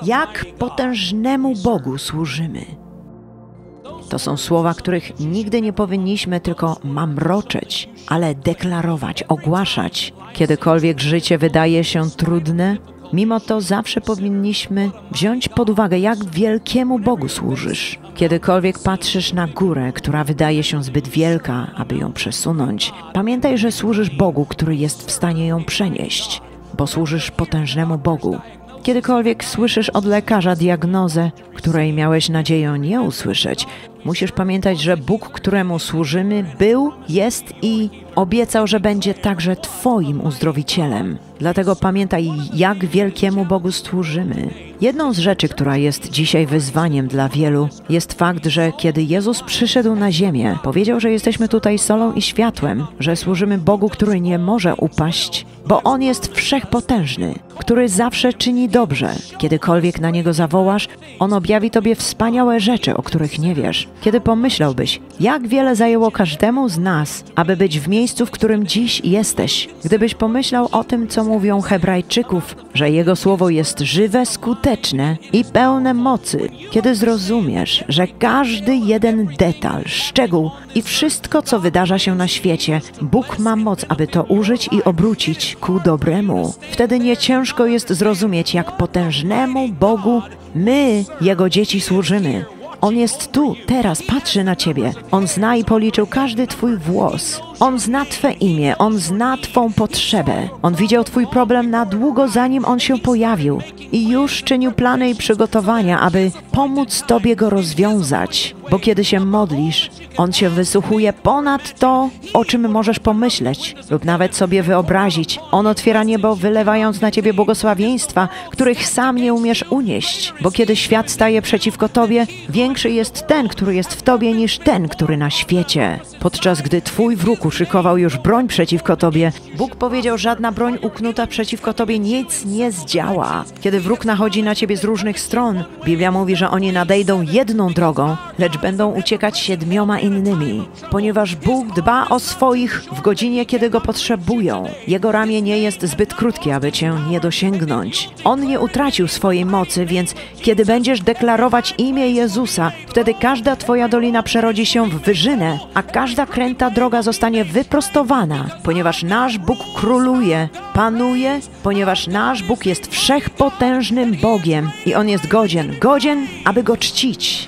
Jak potężnemu Bogu służymy. To są słowa, których nigdy nie powinniśmy tylko mamroczeć, ale deklarować, ogłaszać. Kiedykolwiek życie wydaje się trudne, mimo to zawsze powinniśmy wziąć pod uwagę, jak wielkiemu Bogu służysz. Kiedykolwiek patrzysz na górę, która wydaje się zbyt wielka, aby ją przesunąć, pamiętaj, że służysz Bogu, który jest w stanie ją przenieść, bo służysz potężnemu Bogu. Kiedykolwiek słyszysz od lekarza diagnozę, której miałeś nadzieję nie usłyszeć, musisz pamiętać, że Bóg, któremu służymy, był, jest i obiecał, że będzie także Twoim uzdrowicielem. Dlatego pamiętaj, jak wielkiemu Bogu służymy. Jedną z rzeczy, która jest dzisiaj wyzwaniem dla wielu, jest fakt, że kiedy Jezus przyszedł na ziemię, powiedział, że jesteśmy tutaj solą i światłem, że służymy Bogu, który nie może upaść, bo On jest wszechpotężny, który zawsze czyni dobrze. Kiedykolwiek na Niego zawołasz, On objawi Tobie wspaniałe rzeczy, o których nie wiesz. Kiedy pomyślałbyś, jak wiele zajęło każdemu z nas, aby być w miejscu, w którym dziś jesteś. Gdybyś pomyślał o tym, co mówią Hebrajczyków, że Jego słowo jest żywe, skuteczne i pełne mocy. Kiedy zrozumiesz, że każdy jeden detal, szczegół i wszystko, co wydarza się na świecie, Bóg ma moc, aby to użyć i obrócić ku dobremu. Wtedy nie ciężko jest zrozumieć, jak potężnemu Bogu my, Jego dzieci, służymy. On jest tu, teraz, patrzy na Ciebie. On zna i policzył każdy Twój włos. On zna Twe imię, On zna Twą potrzebę. On widział Twój problem na długo, zanim on się pojawił. I już czynił plany i przygotowania, aby pomóc Tobie go rozwiązać. Bo kiedy się modlisz, On się wysłuchuje ponad to, o czym możesz pomyśleć lub nawet sobie wyobrazić. On otwiera niebo, wylewając na Ciebie błogosławieństwa, których sam nie umiesz unieść. Bo kiedy świat staje przeciwko Tobie, większy jest ten, który jest w Tobie, niż ten, który na świecie. Podczas gdy Twój wróg uszykował już broń przeciwko Tobie, Bóg powiedział, żadna broń uknuta przeciwko Tobie nic nie zdziała. Kiedy wróg nachodzi na Ciebie z różnych stron, Biblia mówi, że oni nadejdą jedną drogą, lecz będą uciekać 7 innymi. Ponieważ Bóg dba o swoich w godzinie, kiedy Go potrzebują. Jego ramię nie jest zbyt krótkie, aby Cię nie dosięgnąć. On nie utracił swojej mocy, więc kiedy będziesz deklarować imię Jezusa, wtedy każda Twoja dolina przerodzi się w wyżynę, a każda kręta droga zostanie wyprostowana, ponieważ nasz Bóg króluje, panuje, ponieważ nasz Bóg jest wszechpotężnym Bogiem i On jest godzien, aby Go czcić.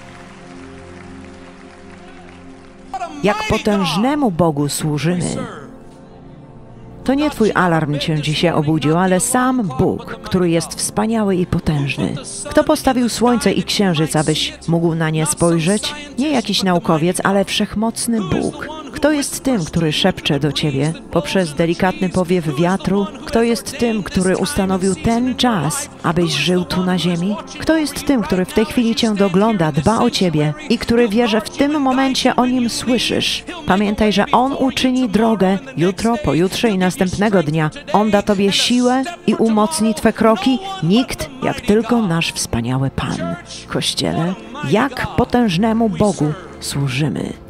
Jak potężnemu Bogu służymy. To nie Twój alarm Cię dzisiaj obudził, ale sam Bóg, który jest wspaniały i potężny. Kto postawił słońce i księżyc, abyś mógł na nie spojrzeć? Nie jakiś naukowiec, ale wszechmocny Bóg. Kto jest tym, który szepcze do Ciebie poprzez delikatny powiew wiatru? Kto jest tym, który ustanowił ten czas, abyś żył tu na ziemi? Kto jest tym, który w tej chwili Cię dogląda, dba o Ciebie i który wie, że w tym momencie o Nim słyszysz? Pamiętaj, że On uczyni drogę jutro, pojutrze i następnego dnia. On da Tobie siłę i umocni Twe kroki. Nikt jak tylko nasz wspaniały Pan. Kościele, jak potężnemu Bogu służymy.